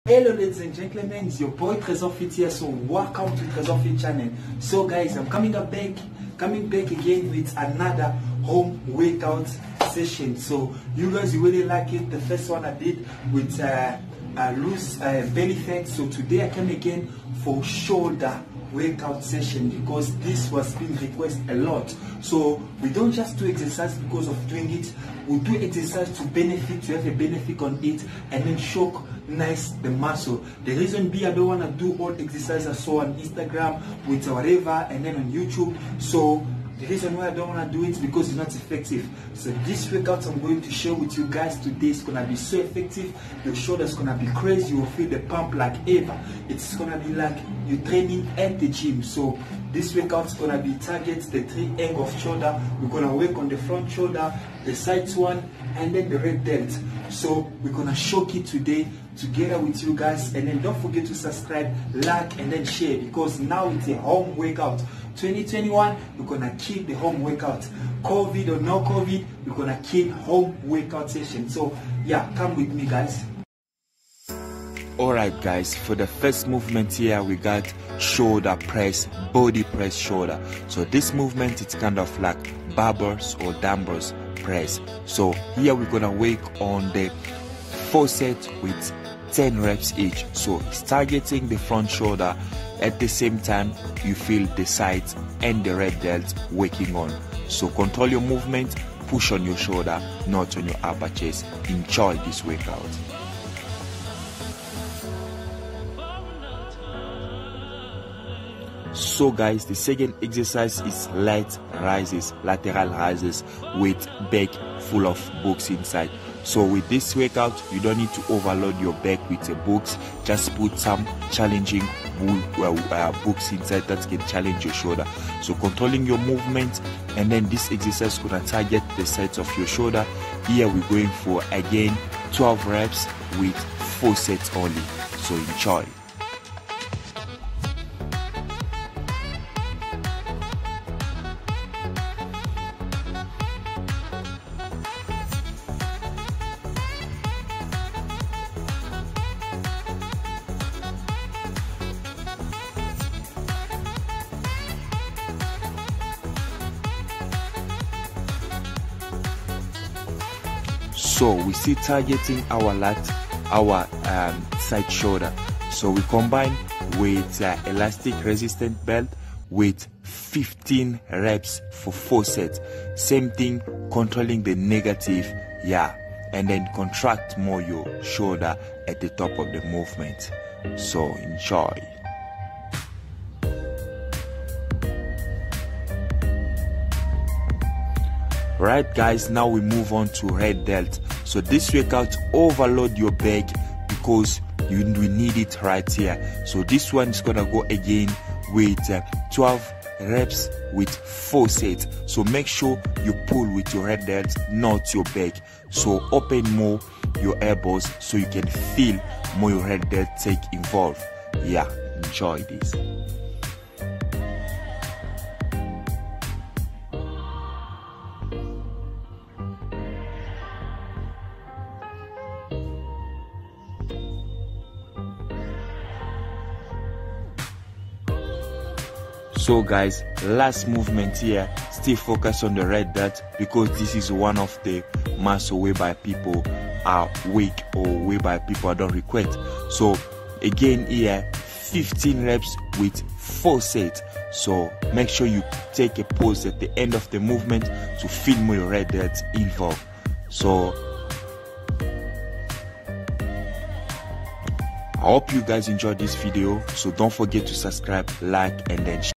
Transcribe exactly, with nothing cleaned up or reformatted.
Hello ladies and gentlemen, it's your boy Trésor Fit here, so welcome to Trésor Fit channel. So guys, I'm coming up back, coming back again with another home workout session. So you guys, you really like it. The first one I did with uh, uh, loose uh, belly fat. So today I came again for shoulder workout session because this was being requested a lot. So we don't just do exercise because of doing it. We do exercise to benefit, to have a benefit on it, and then show nice the muscle. The reason being, I don't want to do all exercise I saw on Instagram with whatever and then on YouTube. So the reason why I don't want to do it is because it's not effective. So this workout I'm going to share with you guys today is going to be so effective. Your shoulder's going to be crazy. You will feel the pump like ever. It's going to be like you're training at the gym. So this workout is going to be target the three angle of shoulder. We're going to work on the front shoulder, the sides one, and then the red delt. So we're going to show it today together with you guys, and then don't forget to subscribe, like, and then share, because now it's a home workout. Twenty twenty-one, we're gonna kill the home workout. COVID or no COVID, we're gonna kill home workout session. So yeah, come with me guys. Alright guys, for the first movement here we got shoulder press, body press shoulder. So this movement, it's kind of like barbells or dumbbells press. So here we're gonna work on the four sets with ten reps each. So it's targeting the front shoulder. At the same time, you feel the sides and the red delt working on. So control your movement, push on your shoulder, not on your upper chest. Enjoy this workout. So guys, the second exercise is lat rises, lateral rises with back full of books inside. So with this workout, you don't need to overload your back with the books. Just put some challenging books inside that can challenge your shoulder. So controlling your movement, and then this exercise is gonna target the sides of your shoulder. Here we're going for again twelve reps with four sets only. So enjoy. So we see targeting our lat, our um, side shoulder. So we combine with uh, elastic resistant belt with fifteen reps for four sets. Same thing, controlling the negative, yeah, and then contract more your shoulder at the top of the movement. So enjoy. Right guys, now we move on to red delt. So this workout, overload your back because you we need it right here. So this one is gonna go again with uh, twelve reps with four sets. So make sure you pull with your red delt, not your back. So open more your elbows so you can feel more your red delt take involved. Yeah, enjoy this. So guys, last movement here, still focus on the red delt because this is one of the muscle whereby people are weak or whereby people don't request. So again here, fifteen reps with four sets. So make sure you take a pause at the end of the movement to feel more red delt involved. So I hope you guys enjoyed this video. So don't forget to subscribe, like, and then share.